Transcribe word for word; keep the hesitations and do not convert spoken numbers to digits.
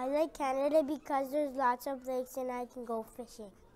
like Canada because there's lots of lakes and I can go fishing.